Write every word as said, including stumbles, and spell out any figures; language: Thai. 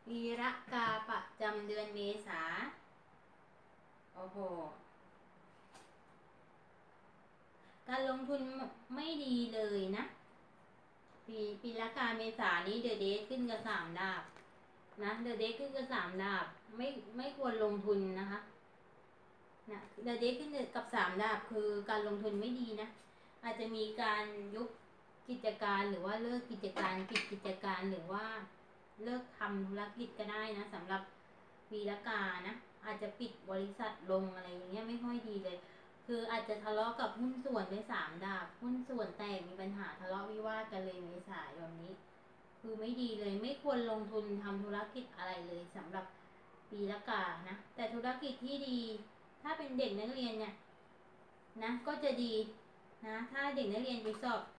ปีละกาประจำเดือนเมษาโอ้โหการลงทุนไม่ดีเลยนะปีปีละกาเมษานี้เดอะเดย์ขึ้นกับสามดาบนะเดอะเดย์ขึ้นกับสามดาบไม่ไม่ควรลงทุนนะคะนะเดอะเดย์ขึ้นกับสามดาบคือการลงทุนไม่ดีนะอาจจะมีการยุบกิจการหรือว่าเลิกกิจการปิดกิจการหรือว่าเลิกทำธุรกิจก็ได้นะสำหรับปีละกานะอาจจะปิดบริษัทลงอะไรอย่างเงี้ยไม่ค่อยดีเลยคืออาจจะทะเลาะกับหุ้นส่วนในสามดาบหุ้นส่วนแตกมีปัญหาทะเลาะวิวาทกันเลยเมษายนนี้คือไม่ดีเลยไม่ควรลงทุนทำธุรกิจอะไรเลยสำหรับปีละกานะแต่ธุรกิจที่ดีถ้าเป็นเด็กนักเรียนเนี่ยนะก็จะดีนะถ้าเด็กนักเรียนไปสอบ